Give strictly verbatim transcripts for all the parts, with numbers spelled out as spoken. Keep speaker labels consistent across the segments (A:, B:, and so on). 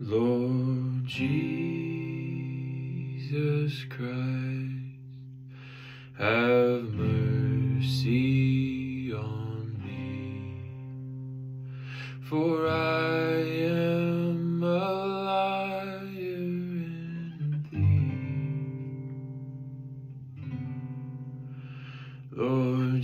A: Lord Jesus Christ, have mercy on me, for I am a liar and thief. Lord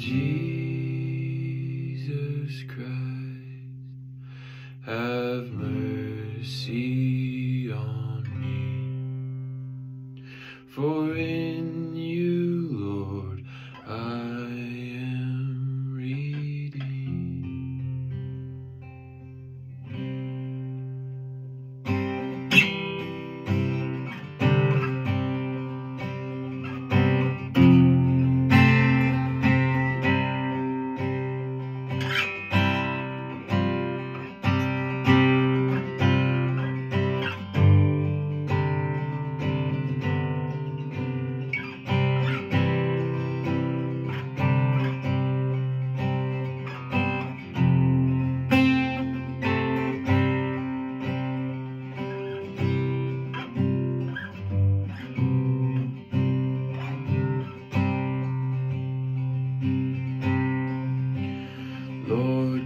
A: Jesus Christ, have mercy on me, for in you, Lord, I am redeemed. Lord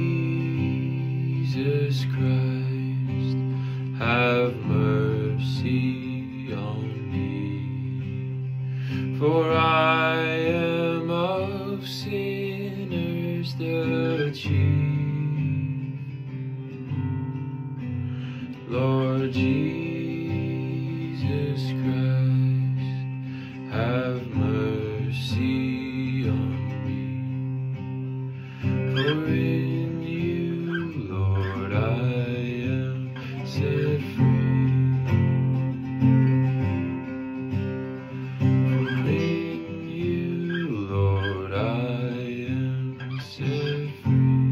A: Jesus Christ, have mercy on me, for I am of sinners the chief. Lord Jesus Christ, have mercy on me, for in you, Lord, I am set free. For in you, Lord, I am set free.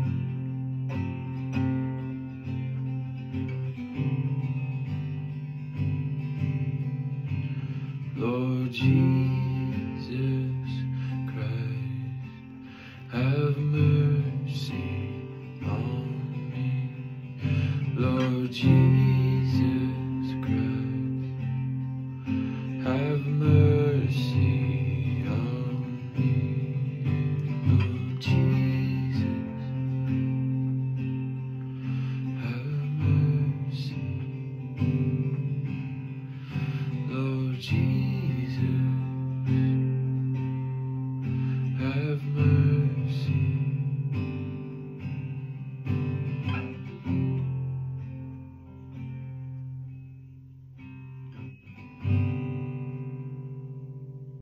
A: Lord Jesus Christ, have mercy on me. Lord Jesus